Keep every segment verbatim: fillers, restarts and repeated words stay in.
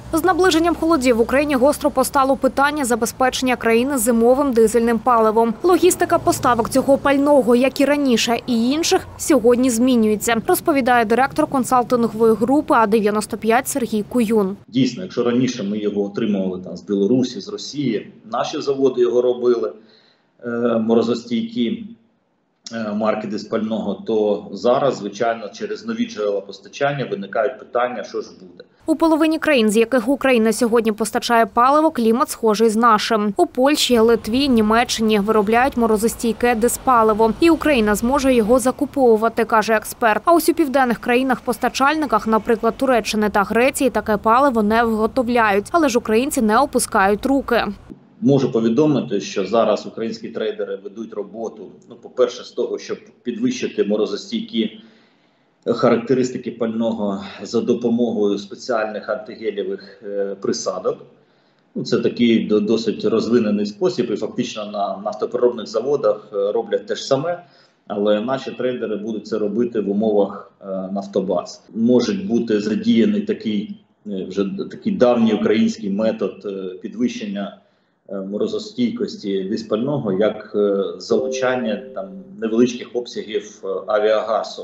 З наближенням холодів в Україні гостро постало питання забезпечення країни зимовим дизельним паливом. Логістика поставок цього пального, як і раніше, і інших, сьогодні змінюється, розповідає директор консалтингової групи А дев'яносто п'ять Сергій Куюн. Дійсно, якщо раніше ми його отримували там з Білорусі, з Росії, наші заводи його робили, е, морозостійкі е, марки дизпального, то зараз, звичайно, через нові джерела постачання виникають питання, що ж буде. У половині країн, з яких Україна сьогодні постачає паливо, клімат схожий з нашим. У Польщі, Литві, Німеччині виробляють морозостійке дизпаливо. І Україна зможе його закуповувати, каже експерт. А ось у південних країнах-постачальниках, наприклад, Туреччини та Греції, таке паливо не виготовляють. Але ж українці не опускають руки. Можу повідомити, що зараз українські трейдери ведуть роботу, ну, по-перше, з того, щоб підвищити морозостійкі характеристики пального за допомогою спеціальних антигелєвих е, присадок. Ну, це такий досить розвинений спосіб, і фактично на нафтопереробних заводах роблять те ж саме, але наші трейдери будуть це робити в умовах е, нафтобаз. Може бути задіяний такий, е, вже такий давній український метод е, підвищення е, морозостійкості дизпального, як е, залучання там невеличких обсягів е, авіагасу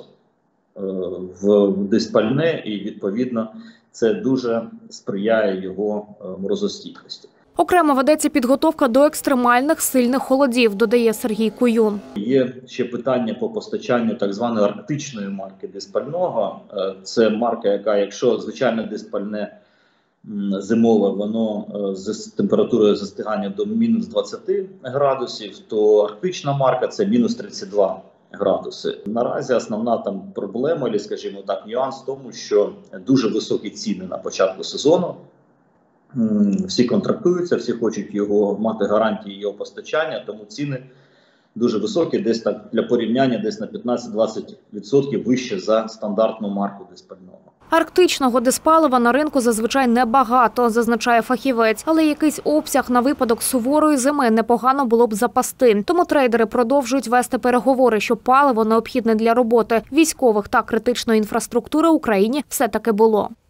в дизпальне, і відповідно це дуже сприяє його морозостійкості. Окремо ведеться підготовка до екстремальних сильних холодів, додає Сергій Куюн. Є ще питання по постачанню так званої арктичної марки дизпального. Це марка, яка, якщо звичайне дизпальне зимове, воно з температурою застигання до мінус двадцяти градусів, то арктична марка – це мінус тридцять два градуси. Наразі основна там проблема, або, скажімо так, нюанс в тому, що дуже високі ціни на початку сезону. Всі контрактуються, всі хочуть його мати гарантії його постачання, тому ціни дуже високі, десь так для порівняння, десь на п'ятнадцять-двадцять відсотків вище за стандартну марку дизпального. Арктичного дизпалива на ринку зазвичай небагато, зазначає фахівець, але якийсь обсяг на випадок суворої зими непогано було б запасти. Тому трейдери продовжують вести переговори, щоб паливо, необхідне для роботи військових та критичної інфраструктури Україні, все-таки було.